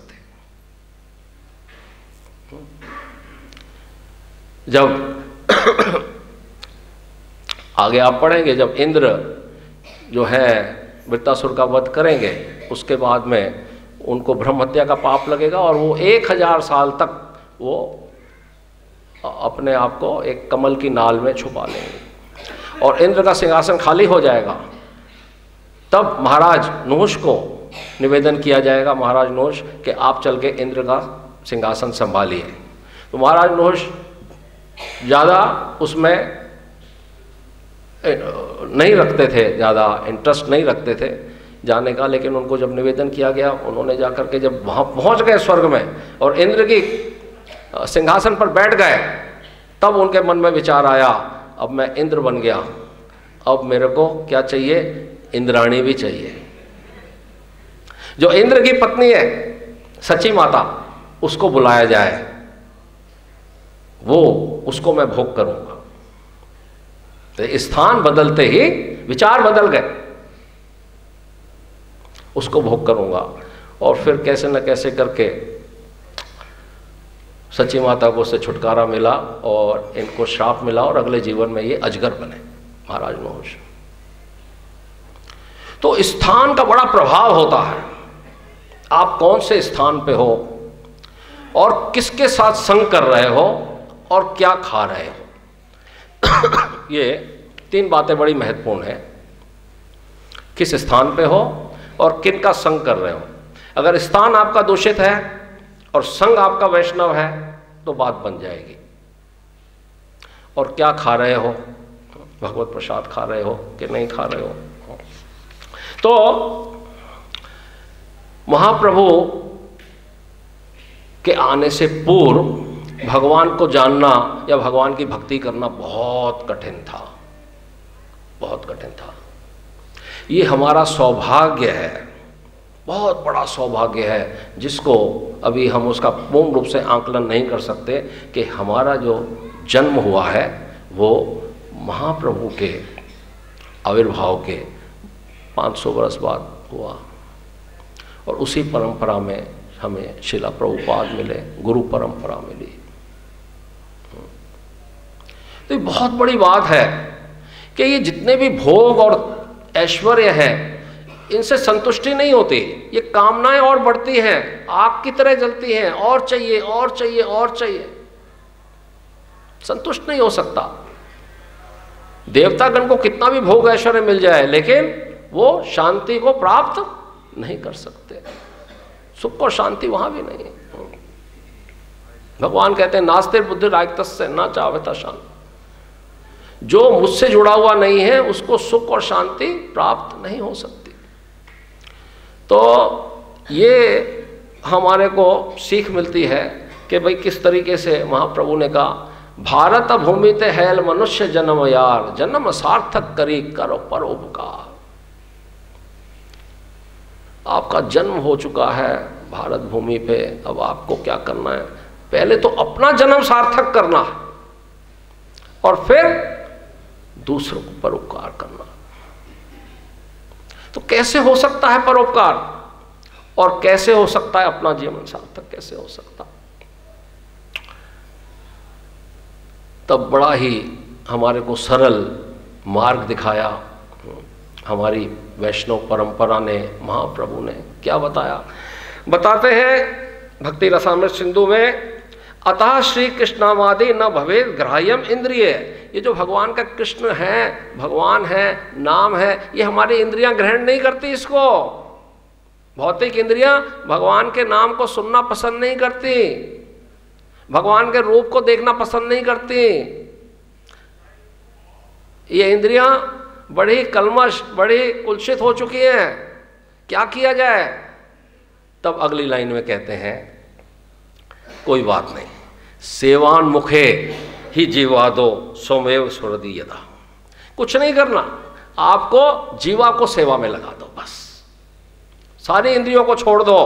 जब आगे आप पढ़ेंगे, जब इंद्र जो है वृत्तासुर का वध करेंगे, उसके बाद में उनको ब्रह्म हत्या का पाप लगेगा और वो 1000 साल तक वो अपने आप को एक कमल की नाल में छुपा लेंगे और इंद्र का सिंहासन खाली हो जाएगा। तब महाराज नहुष को निवेदन किया जाएगा, महाराज नहुष कि आप चल के इंद्र का सिंहासन संभालिए। तो महाराज नहुष ज़्यादा उसमें नहीं रखते थे, ज़्यादा इंटरेस्ट नहीं रखते थे जाने का, लेकिन उनको जब निवेदन किया गया, उन्होंने जाकर के जब वहाँ पहुँच गए स्वर्ग में और इंद्र की सिंहासन पर बैठ गए, तब उनके मन में विचार आया, अब मैं इंद्र बन गया, अब मेरे को क्या चाहिए, इंद्राणी भी चाहिए। जो इंद्र की पत्नी है सची माता, उसको बुलाया जाए, वो उसको मैं भोग करूंगा। तो स्थान बदलते ही विचार बदल गए, उसको भोग करूंगा। और फिर कैसे न कैसे करके सची माता को उससे छुटकारा मिला और इनको श्राप मिला और अगले जीवन में ये अजगर बने महाराज नहुष। तो स्थान का बड़ा प्रभाव होता है, आप कौन से स्थान पे हो और किसके साथ संग कर रहे हो और क्या खा रहे हो। ये 3 बातें बड़ी महत्वपूर्ण है, किस स्थान पे हो और किन का संग कर रहे हो। अगर स्थान आपका दूषित है और संग आपका वैष्णव है तो बात बन जाएगी। और क्या खा रहे हो, भगवत प्रसाद खा रहे हो कि नहीं खा रहे हो। तो महाप्रभु के आने से पूर्व भगवान को जानना या भगवान की भक्ति करना बहुत कठिन था, बहुत कठिन था। ये हमारा सौभाग्य है, बहुत बड़ा सौभाग्य है, जिसको अभी हम उसका पूर्ण रूप से आंकलन नहीं कर सकते कि हमारा जो जन्म हुआ है वो महाप्रभु के आविर्भाव के 500 वर्ष बाद हुआ और उसी परंपरा में हमें शिला प्रभुपाद मिले, गुरु परंपरा मिली। तो ये बहुत बड़ी बात है कि ये जितने भी भोग और ऐश्वर्य हैं, इनसे संतुष्टि नहीं होती, ये कामनाएं और बढ़ती हैं, आग की तरह जलती हैं, और चाहिए और चाहिए और चाहिए, संतुष्ट नहीं हो सकता। देवतागण को कितना भी भोग ऐश्वर्य मिल जाए, लेकिन वो शांति को प्राप्त नहीं कर सकते, सुख और शांति वहां भी नहीं है। भगवान कहते हैं नास्ते बुद्धि रायतस्य न चाहता शांति। जो मुझसे जुड़ा हुआ नहीं है उसको सुख और शांति प्राप्त नहीं हो सकती। तो ये हमारे को सीख मिलती है कि भाई किस तरीके से महाप्रभु ने कहा, भारत भूमि ते हैल मनुष्य जन्म यार, जन्म सार्थक करी करो परोपकार। आपका जन्म हो चुका है भारत भूमि पे, अब आपको क्या करना है, पहले तो अपना जन्म सार्थक करना और फिर दूसरों को परोपकार करना। तो कैसे हो सकता है परोपकार और कैसे हो सकता है अपना जीवन सार्थक, कैसे हो सकता। तब बड़ा ही हमारे को सरल मार्ग दिखाया हमारी वैष्णव परंपरा ने, महाप्रभु ने क्या बताया। बताते हैं भक्ति रसामृत सिंधु में, अतः श्री कृष्णामादि न भवेद ग्राह्यम इंद्रिय। ये जो भगवान का कृष्ण है, भगवान है, नाम है, ये हमारी इंद्रियां ग्रहण नहीं करती इसको। भौतिक इंद्रियां भगवान के नाम को सुनना पसंद नहीं करती, भगवान के रूप को देखना पसंद नहीं करती। ये इंद्रियां बड़ी कलमश, बड़ी कुलसित हो चुकी हैं। क्या किया जाए। तब अगली लाइन में कहते हैं, कोई बात नहीं, सेवान मुखे ही जीवादो स्वमेव स्वर्दी यदा। कुछ नहीं करना, आपको जीवा को सेवा में लगा दो, बस सारी इंद्रियों को छोड़ दो।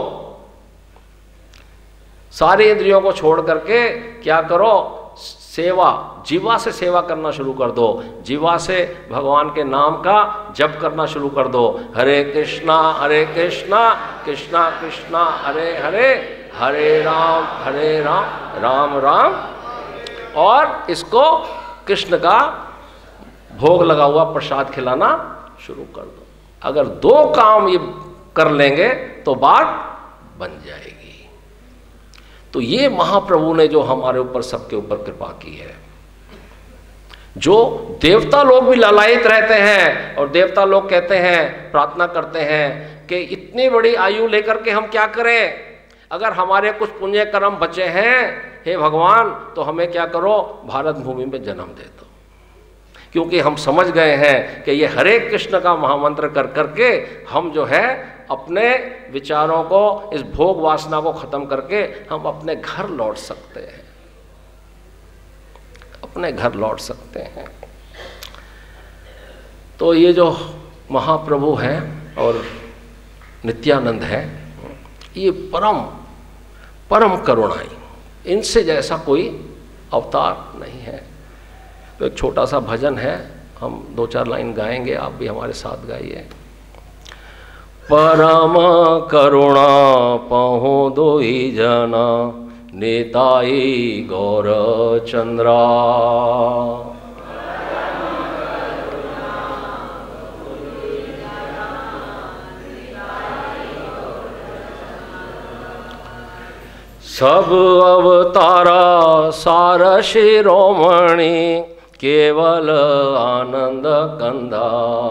सारी इंद्रियों को छोड़ करके क्या करो, सेवा, जीवा से सेवा करना शुरू कर दो। जीवा से भगवान के नाम का जप करना शुरू कर दो। हरे कृष्णा कृष्णा कृष्णा हरे हरे, हरे राम राम राम। और इसको कृष्ण का भोग लगा हुआ प्रसाद खिलाना शुरू कर दो। अगर 2 काम ये कर लेंगे तो बात बन जाएगी। तो ये महाप्रभु ने जो हमारे ऊपर, सबके ऊपर कृपा की है। जो देवता लोग भी ललायित रहते हैं और देवता लोग कहते हैं, प्रार्थना करते हैं कि इतनी बड़ी आयु लेकर के हम क्या करें, अगर हमारे कुछ पुण्य कर्म बचे हैं हे भगवान तो हमें क्या करो, भारत भूमि में जन्म दे दो। क्योंकि हम समझ गए हैं कि ये हरे कृष्ण का महामंत्र कर करके हम जो है अपने विचारों को, इस भोग वासना को खत्म करके हम अपने घर लौट सकते हैं, अपने घर लौट सकते हैं। तो ये जो महाप्रभु हैं और नित्यानंद है, ये परम परम करुणाई, इनसे जैसा कोई अवतार नहीं है। तो एक छोटा सा भजन है, हम 2-4 लाइन गाएंगे, आप भी हमारे साथ गाइए। परम करुणा पहु दोई जना, निताई गौर चंद्रा। सब अवतारा सार शिरोमणि, केवल आनंद कंदा।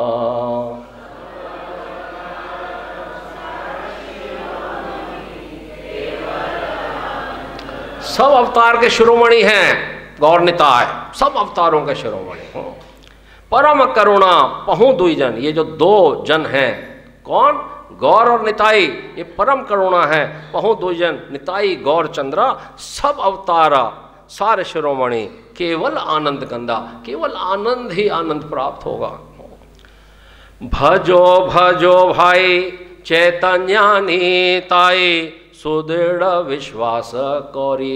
सब अवतार के शिरोमणि हैं गौर निताय, सब अवतारों के शिरोमणि। परम करुणा पहु दुई जन, ये जो 2 जन हैं, कौन, गौर और निताई, ये परम करुणा है। पहु दुई जन निताई गौर चंद्रा, सब अवतारा सारे शिरोमणि, केवल आनंद कंदा, केवल आनंद ही आनंद प्राप्त होगा। भजो भजो भाई चैतन्यानी ताई, सुदृढ़ विश्वास कौरी।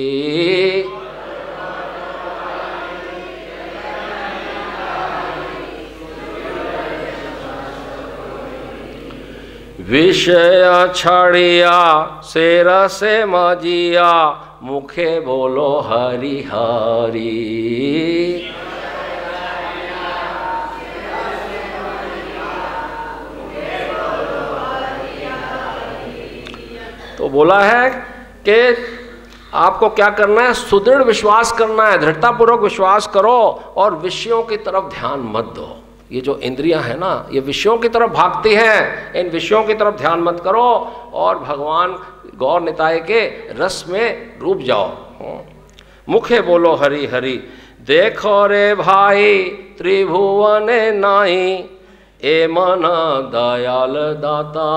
विषय छड़िया शेर से मजिया, मुखे बोलो हरि हरि। तो बोला है कि आपको क्या करना है, सुदृढ़ विश्वास करना है, दृढ़तापूर्वक विश्वास करो और विषयों की तरफ ध्यान मत दो। ये जो इंद्रियां है ना, ये विषयों की तरफ भागती हैं, इन विषयों की तरफ ध्यान मत करो और भगवान गौर निताय के रस में डूब जाओ। मुखे बोलो हरि हरि, देखो रे भाई त्रिभुवन नाई, ए मन दयाल दाता।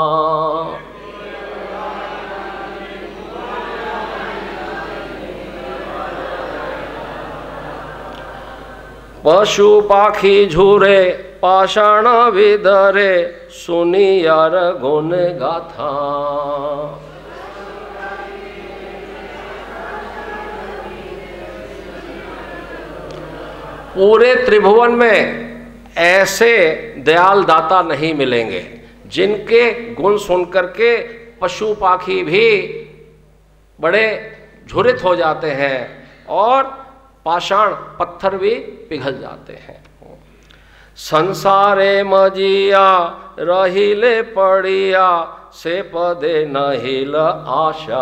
पशु पाखी झूरे पाषाण विधरे, सुनी यार गुण गाथा। पूरे त्रिभुवन में ऐसे दयाल दाता नहीं मिलेंगे जिनके गुण सुनकर के पशु पाखी भी बड़े झुरित हो जाते हैं और पाषाण पत्थर भी पिघल जाते हैं। संसारे मजिया रहिले पड़िया, से पदे नहिल आशा।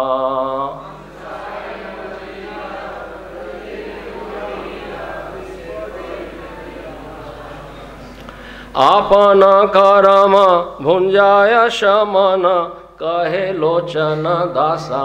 आपन करम भुंजाय शमन, कहे लोचन दासा।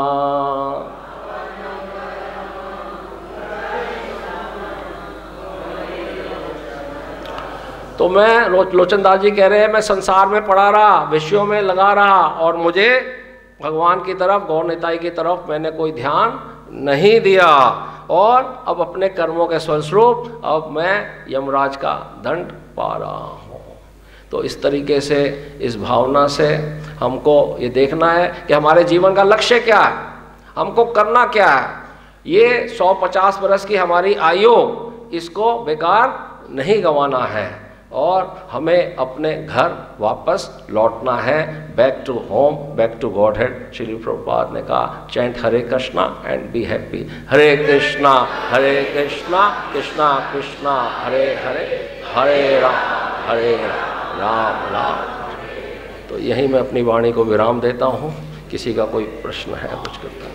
तो मैं, लोचन दास जी कह रहे हैं, मैं संसार में पड़ा रहा, विषयों में लगा रहा और मुझे भगवान की तरफ, गौर निताई की तरफ मैंने कोई ध्यान नहीं दिया और अब अपने कर्मों के फलस्वरूप अब मैं यमराज का दंड पा रहा हूँ। तो इस तरीके से, इस भावना से हमको ये देखना है कि हमारे जीवन का लक्ष्य क्या है, हमको करना क्या है। ये 150 वर्ष की हमारी आयु, इसको बेकार नहीं गंवाना है और हमें अपने घर वापस लौटना है, back to home, back to Godhead. Shri Prabhupada ने कहा, chant Hare Krishna and be happy. Hare Krishna Krishna Krishna Hare Hare, Hare Ram Ram Ram. तो यहीं मैं अपनी वाणी को विराम देता हूँ। किसी का कोई प्रश्न है कुछ करता हूँ।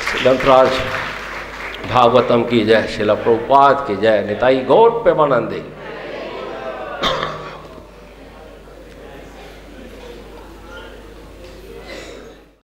ग्रंथराज भागवतम की जय, श्रील प्रभुपाद की जय, निताई गौर प्रेमानंदे।